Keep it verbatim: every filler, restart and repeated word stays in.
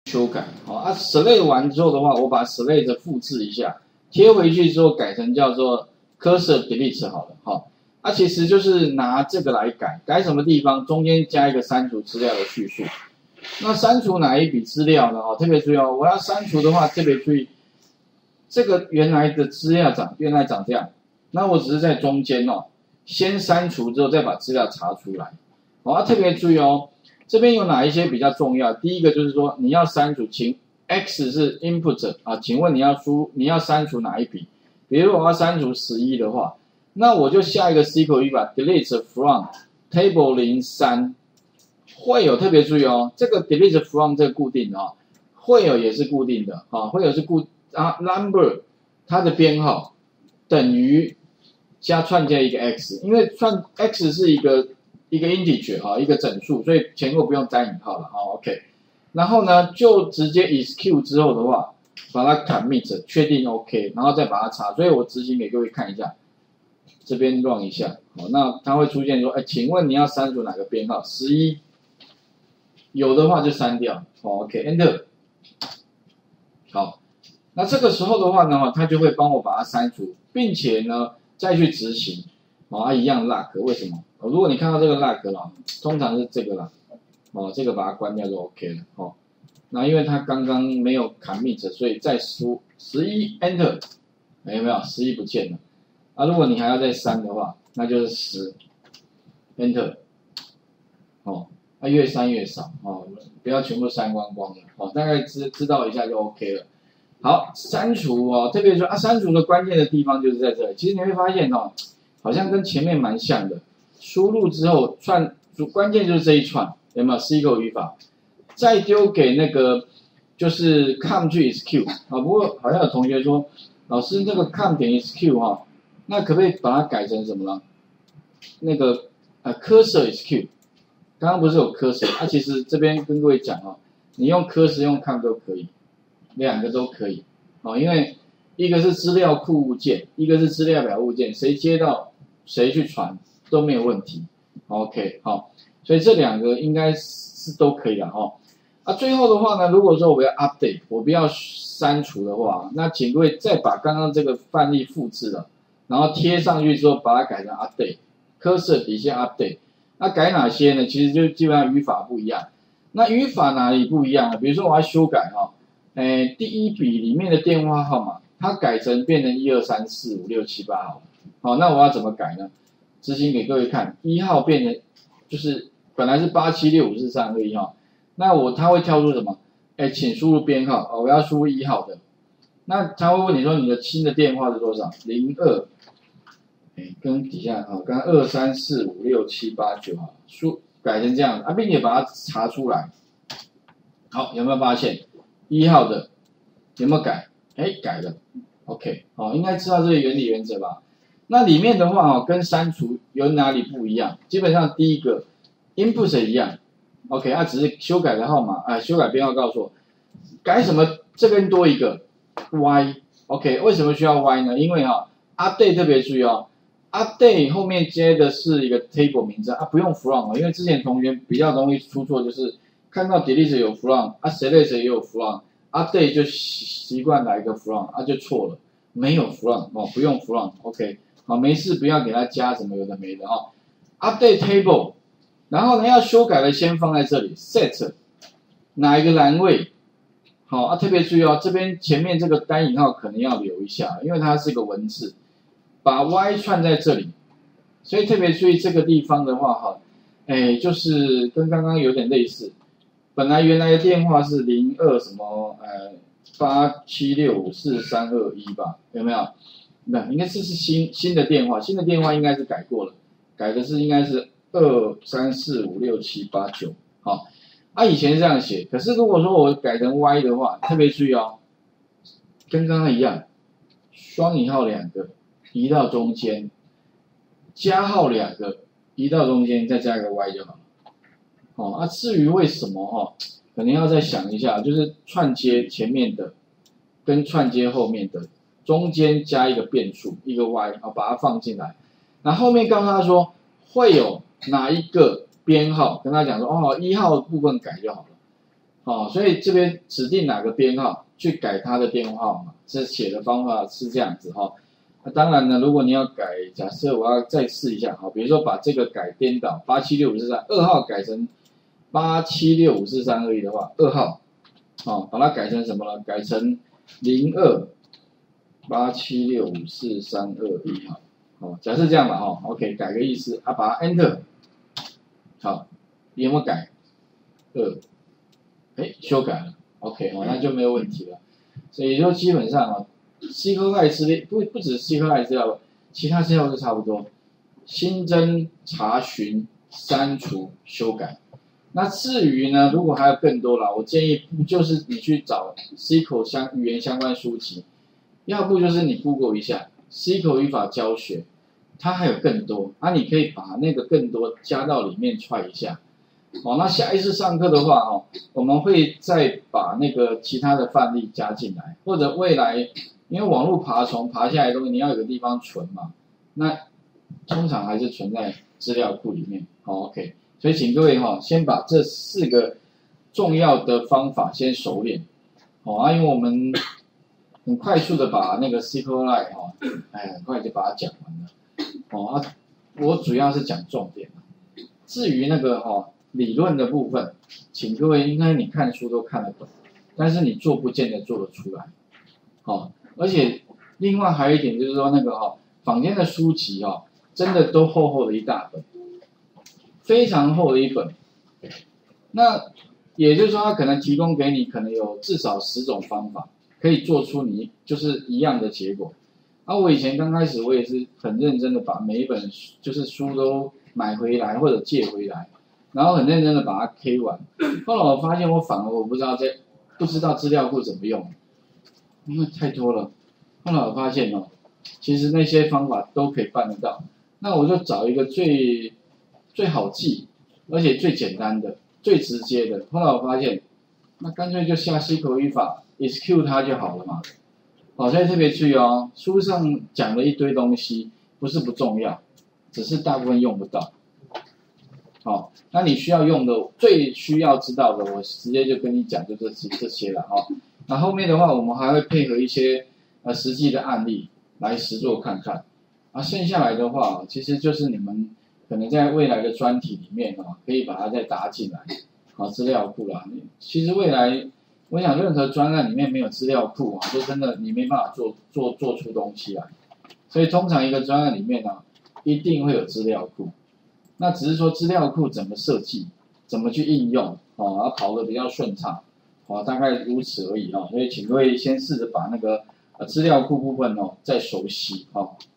修改。好啊 ，select 完之后的话，我把 select 复制一下，贴回去之后改成叫做 cursor delete 好了。好，啊，其实就是拿这个来改，改什么地方？中间加一个删除资料的叙述。那删除哪一笔资料呢？哦，特别注意哦，我要删除的话，特别注意，这个原来的资料长原来长这样，那我只是在中间哦，先删除之后再把资料查出来。好，啊，特别注意哦。这边有哪一些比较重要？第一个就是说你要删除，请 X 是 input 啊，请问你要输你要删除哪一笔？比如我要删除十一的话，那我就下一个 S Q L 语法 delete from table 零三，会有特别注意哦，这个 delete from 这个固定的啊、哦，会有也是固定的啊，会有是固啊 number 它的编号等于加串接一个 X， 因为串 X 是一个。一个 integer 哈，一个整数，所以前后不用加引号了哈 ，OK。然后呢，就直接 execute 之后的话，把它 commit 确定 OK， 然后再把它查。所以我执行给各位看一下，这边 run 一下，好，那它会出现说，哎，请问你要删除哪个编号？十一，有的话就删掉，好 ，OK，Enter。好，那这个时候的话呢，它就会帮我把它删除，并且呢再去执行，啊，一样 lock， 为什么？如果你看到这个 lock 了，通常是这个啦，哦，这个把它关掉就 OK 了，哦。那因为它刚刚没有 commit， 所以再输十一 Enter， 有没有？十一不见了。啊，如果你还要再删的话，那就是十 Enter， 哦，那、啊、越删越少，哦，不要全部删光光了，哦，大概知知道一下就 OK 了。好，删除哦，特别说啊，删除的关键的地方就是在这里。其实你会发现哦，好像跟前面蛮像的。输入之后串，关键就是这一串，有没有 S Q L 语法？再丢给那个就是 com 去 execute 啊。不过好像有同学说，老师那个 com 点 execute 哈，那可不可以把它改成什么呢？那个呃 cursor execute， 刚刚不是有 cursor 啊？其实这边跟各位讲哦，你用 cursor 用 com 都可以，两个都可以哦，因为一个是资料库物件，一个是资料表物件，谁接到谁去传。都没有问题 ，OK， 好，所以这两个应该是都可以的哈。啊，最后的话呢，如果说我要 update， 我不要删除的话，那请各位再把刚刚这个范例复制了，然后贴上去之后，把它改成 update，cursor 底下 update。那改哪些呢？其实就基本上语法不一样。那语法哪里不一样呢？比如说我要修改哈，诶，第一笔里面的电话号码，它改成变成一二三四五六七八好，好，那我要怎么改呢？执行给各位看，一号变成就是本来是八七六五四三二一号，那我它会跳出什么？哎，请输入编号，哦，我要输入一号的，那他会问你说你的新的电话是多少？零二，哎，跟底下啊，刚刚二三四五六七八九号，输改成这样啊，并且把它查出来，好，有没有发现一号的有没有改？哎，改了 ，OK， 好，应该知道这个原理原则吧？那里面的话哦，跟删除有哪里不一样？基本上第一个 input 一样 ，OK， 它、啊、只是修改的号码，啊，修改编号告诉我改什么，这边多一个 y，OK， 为什么需要 y 呢？因为哈、哦、update 特别注意哦 ，update 后面接的是一个 table 名称啊，不用 from 哦，因为之前同学比较容易出错，就是看到 delete 有 from， 啊 select 也有 from，update 就习习惯来一个 from， 啊就错了，没有 from 哦，不用 from，OK。好，没事，不要给它加什么有的没的哦。Update table， 然后呢要修改的先放在这里 ，set 哪一个栏位？好啊，特别注意哦，这边前面这个单引号可能要留一下，因为它是个文字，把 y 串在这里，所以特别注意这个地方的话哈，哎，就是跟刚刚有点类似，本来原来的电话是零二什么呃八七六五四三二一吧，有没有？那应该是是新新的电话，新的电话应该是改过了，改的是应该是二三四五六七八九，好，啊以前是这样写，可是如果说我改成 Y 的话，特别注意哦，跟刚刚一样，双引号两个移到中间，加号两个移到中间，再加一个 Y 就好了，哦，啊至于为什么哦，可能要再想一下，就是串接前面的跟串接后面的。中间加一个变数，一个 y， 啊，把它放进来。那后面告诉他说会有哪一个编号，跟他讲说，哦，一号部分改就好了。 哦，所以这边指定哪个编号去改它的电话号码，这写的方法是这样子哈、哦。那当然呢，如果你要改，假设我要再试一下哈，比如说把这个改颠倒，八七六五四三二号改成八七六五四三二一的话，二号，哦，把它改成什么呢？改成零二八七六五四三二一号，哦，假设这样吧哈、哦、，OK， 改个意思啊，把它 Enter， 好，你有没有改？二，哎，修改了 ，OK， 哦，那就没有问题了。所以说基本上啊。C 科赖资料不不止 C 科赖资料，其他资料都差不多。新增、查询、删除、修改。那至于呢，如果还有更多啦，我建议就是你去找 C 口相语言相关书籍，要不就是你 Google 一下 C 口语法教学，它还有更多，啊，你可以把那个更多加到里面踹一下。哦，那下一次上课的话，哦，我们会再把那个其他的范例加进来，或者未来。因为网络爬虫爬下来的东西，你要有个地方存嘛，那通常还是存在资料库里面。好 ，OK， 所以请各位哈、哦，先把这四个重要的方法先熟练。好、哦、啊，因为我们很快速的把那个 C Q L I 哈，哎，很快就把它讲完了。哦啊，我主要是讲重点。至于那个哈、哦、理论的部分，请各位应该你看书都看得懂，但是你做不见得做得出来。好、哦。而且，另外还有一点就是说，那个哈、哦，坊间的书籍哦，真的都厚厚的一大本，非常厚的一本。那也就是说，它可能提供给你可能有至少十种方法，可以做出你就是一样的结果。啊，我以前刚开始我也是很认真的把每一本就是书都买回来或者借回来，然后很认真的把它 K 完。后来我发现我反而我不知道这不知道资料库怎么用。因为太多了，后来我发现哦，其实那些方法都可以办得到。那我就找一个最最好记，而且最简单的、最直接的。后来我发现，那干脆就下 C 口语法 execute 它就好了嘛。好，所以特别注意哦，书上讲了一堆东西，不是不重要，只是大部分用不到。好，那你需要用的、最需要知道的，我直接就跟你讲，就这些这些了哈、哦。那后面的话，我们还会配合一些呃实际的案例来实做看看。啊，剩下来的话，其实就是你们可能在未来的专题里面哦，可以把它再搭进来，好资料库啦。其实未来，我想任何专案里面没有资料库啊，就真的你没办法做做做出东西来。所以通常一个专案里面呢，一定会有资料库。那只是说资料库怎么设计，怎么去应用，哦，然后跑得比较顺畅。哦，大概如此而已哦，所以请各位先试着把那个呃资料库部分哦再熟悉哦。